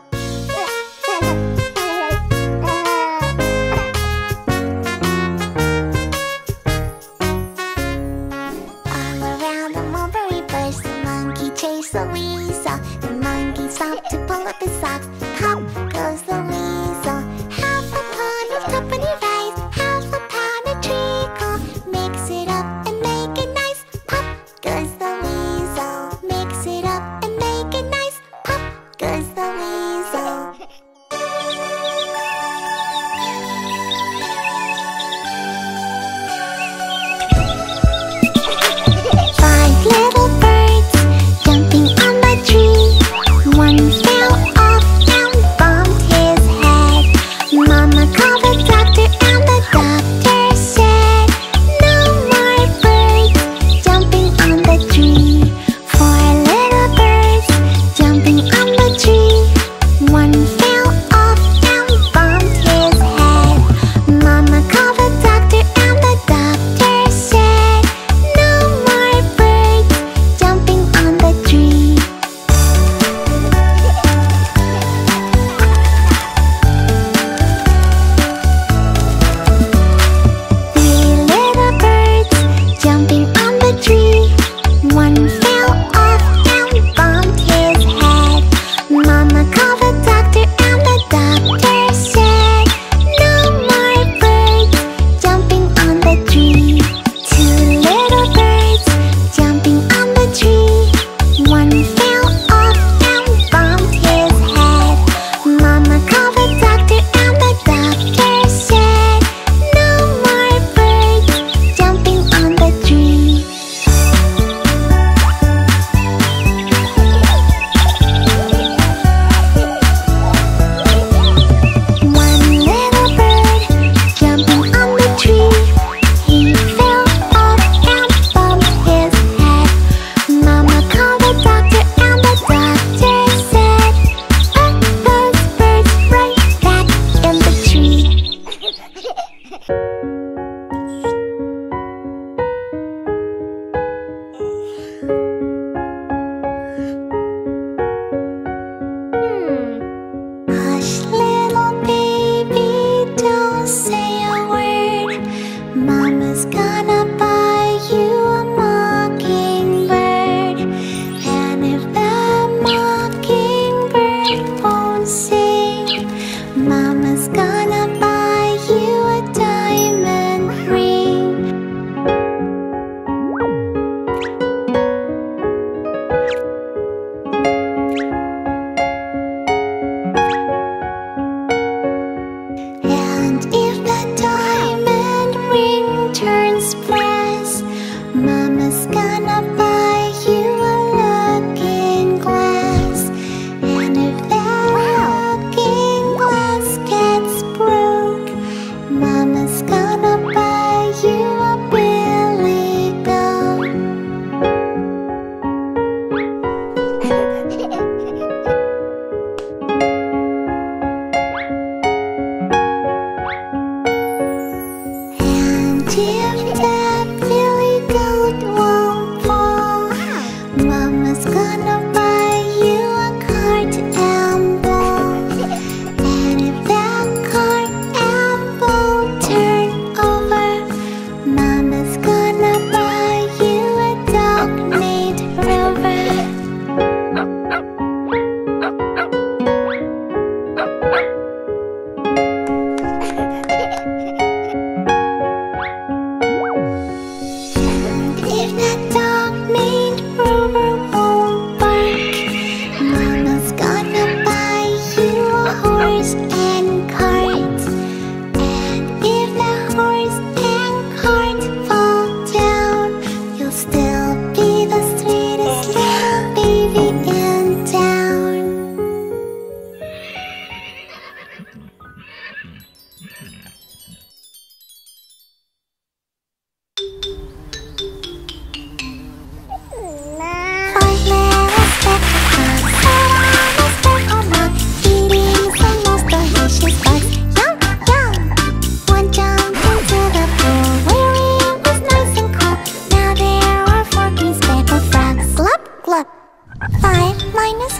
All around the mulberry bush, the monkey chased the weasel. The monkey stopped to pull up his socks. Pop goes the weasel. Half a pound of tuppenny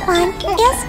One is